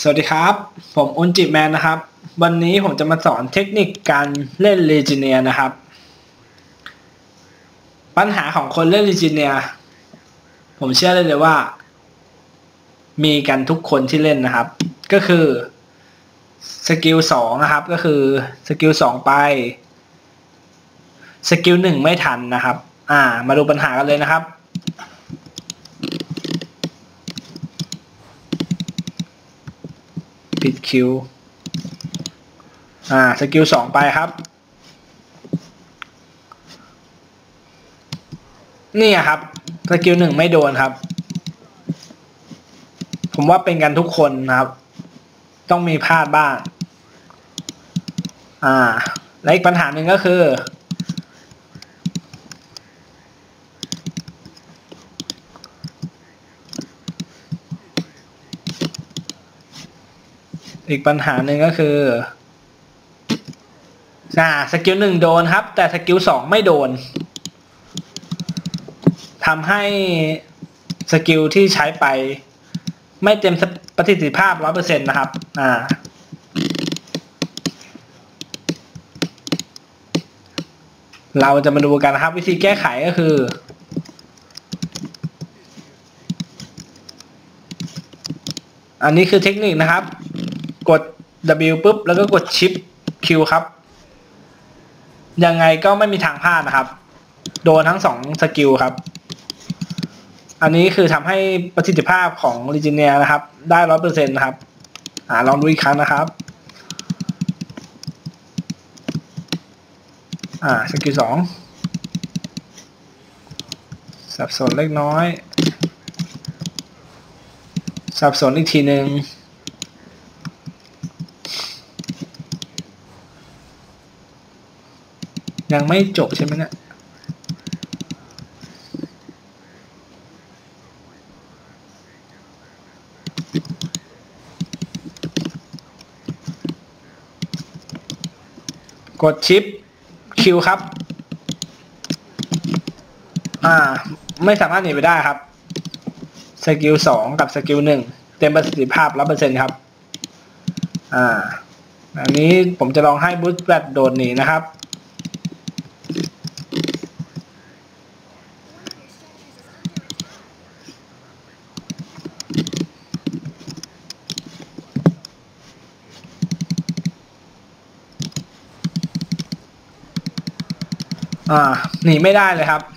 สวัสดีครับผมอุนจิแมนนะครับวันนี้ผมจะมาสอนเทคนิคการเล่นเลจิเนียนะครับปัญหาของคนเล่นเลจิเนียผมเชื่อเลยว่ามีกันทุกคนที่เล่นนะครับก็คือสกิล2นะครับก็คือสกิล2ไปสกิล1ไม่ทันนะครับมาดูปัญหากันเลยนะครับปิดคิวสกิล2ไปครับนี่ครับสกิล1ไม่โดนครับผมว่าเป็นกันทุกคนนะครับต้องมีพลาดบ้างและอีกปัญหาหนึ่งก็คือสกิล1โดนครับแต่สกิล2ไม่โดนทำให้สกิลที่ใช้ไปไม่เต็มประสิทธิภาพ 100% นะครับเราจะมาดูกันนะครับวิธีแก้ไขก็คืออันนี้คือเทคนิคนะครับกด W ปุ๊บแล้วก็กด Shift Q ครับยังไงก็ไม่มีทางพลาดนะครับโดนทั้ง2สกิลครับอันนี้คือทำให้ประสิทธิภาพของลีจิเนียนะครับได้ 100% นะครับลองดูอีกครั้งนะครับสกิล2สับสนเล็กน้อยสับสนอีกทีหนึ่งยังไม่จบใช่ไหมเนี่ยกดชิปคิวครับไม่สามารถหนีไปได้ครับสกิล2กับสกิล1เต็มประสิทธิภาพ 100% ครับอันนี้ผมจะลองให้บูสต์แบตโดดหนีนะครับหนีไม่ได้เลยครับ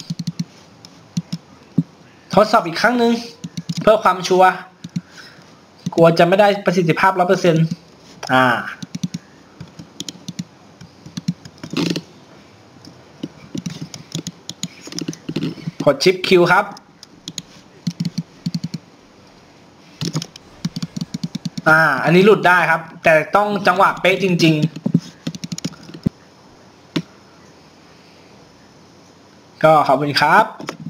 ทดสอบอีกครั้งหนึ่งเพื่อความชัวร์กลัวจะไม่ได้ประสิทธิภาพ 100% กดชิปคิวครับอันนี้หลุดได้ครับแต่ต้องจังหวะเป๊ะจริงๆก็ขอบคุณครับ